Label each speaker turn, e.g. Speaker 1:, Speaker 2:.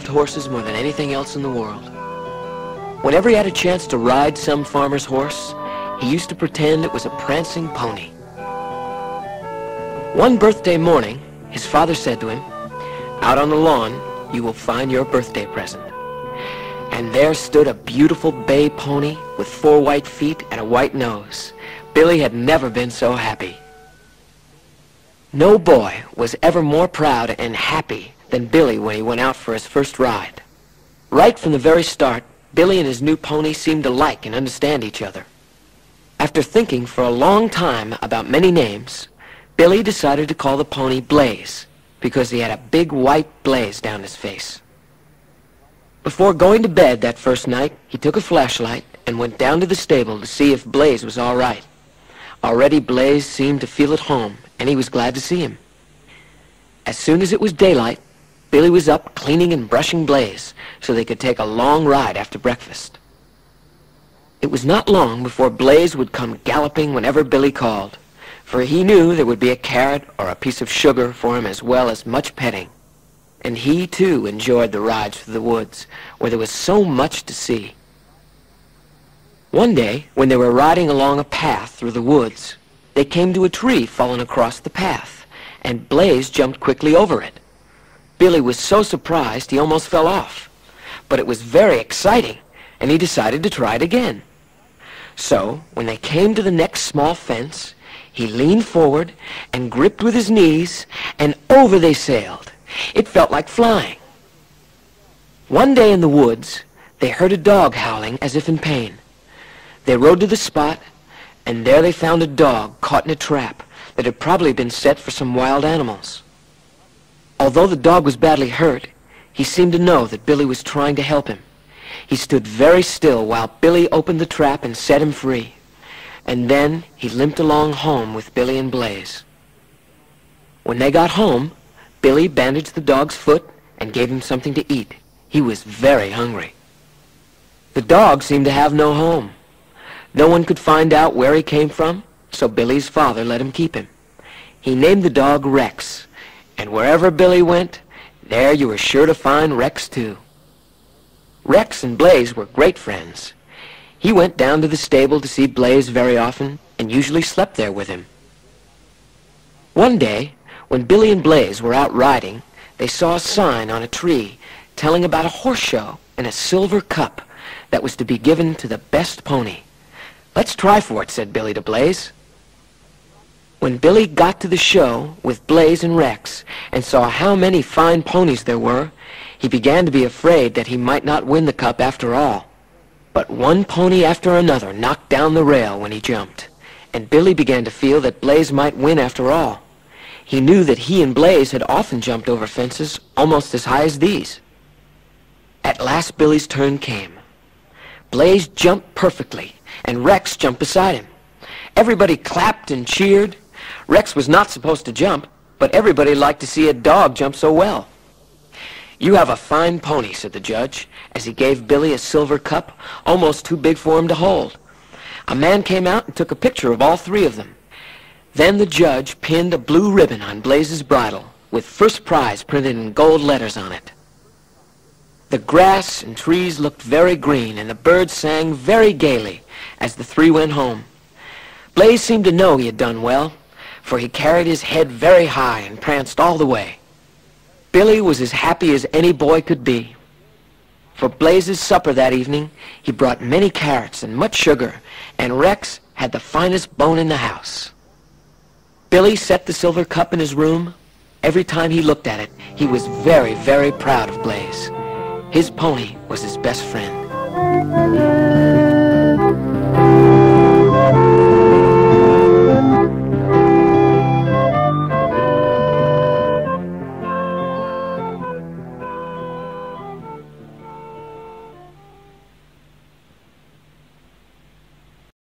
Speaker 1: loved horses more than anything else in the world. Whenever he had a chance to ride some farmer's horse, he used to pretend it was a prancing pony. One birthday morning, his father said to him, "Out on the lawn, you will find your birthday present." And there stood a beautiful bay pony with 4 white feet and a white nose. Billy had never been so happy. No boy was ever more proud and happy than Billy when he went out for his first ride. Right from the very start, Billy and his new pony seemed to like and understand each other. After thinking for a long time about many names, Billy decided to call the pony Blaze because he had a big white blaze down his face. Before going to bed that first night, he took a flashlight and went down to the stable to see if Blaze was all right. Already Blaze seemed to feel at home, and he was glad to see him. As soon as it was daylight, Billy was up cleaning and brushing Blaze so they could take a long ride after breakfast. It was not long before Blaze would come galloping whenever Billy called, for he knew there would be a carrot or a piece of sugar for him as well as much petting. And he, too, enjoyed the rides through the woods, where there was so much to see. One day, when they were riding along a path through the woods, they came to a tree fallen across the path, and Blaze jumped quickly over it. Billy was so surprised he almost fell off, but it was very exciting, and he decided to try it again. So, when they came to the next small fence, he leaned forward and gripped with his knees, and over they sailed. It felt like flying. One day in the woods, they heard a dog howling as if in pain. They rode to the spot, and there they found a dog caught in a trap that had probably been set for some wild animals. Although the dog was badly hurt, he seemed to know that Billy was trying to help him. He stood very still while Billy opened the trap and set him free. And then he limped along home with Billy and Blaze. When they got home, Billy bandaged the dog's foot and gave him something to eat. He was very hungry. The dog seemed to have no home. No one could find out where he came from, so Billy's father let him keep him. He named the dog Rex, and wherever Billy went, there you were sure to find Rex too. Rex and Blaze were great friends. He went down to the stable to see Blaze very often and usually slept there with him. One day, when Billy and Blaze were out riding, they saw a sign on a tree telling about a horse show and a silver cup that was to be given to the best pony. "Let's try for it," said Billy to Blaze. When Billy got to the show with Blaze and Rex and saw how many fine ponies there were, he began to be afraid that he might not win the cup after all. But one pony after another knocked down the rail when he jumped, and Billy began to feel that Blaze might win after all. He knew that he and Blaze had often jumped over fences almost as high as these. At last Billy's turn came. Blaze jumped perfectly, and Rex jumped beside him. Everybody clapped and cheered. Rex was not supposed to jump, but everybody liked to see a dog jump so well. "You have a fine pony," said the judge, as he gave Billy a silver cup, almost too big for him to hold. A man came out and took a picture of all 3 of them. Then the judge pinned a blue ribbon on Blaze's bridle, with first prize printed in gold letters on it. The grass and trees looked very green, and the birds sang very gaily as the 3 went home. Blaze seemed to know he had done well, for he carried his head very high and pranced all the way. Billy was as happy as any boy could be. For Blaze's supper that evening, he brought many carrots and much sugar, and Rex had the finest bone in the house. Billy set the silver cup in his room. Every time he looked at it, he was very, very proud of Blaze. His pony was his best friend.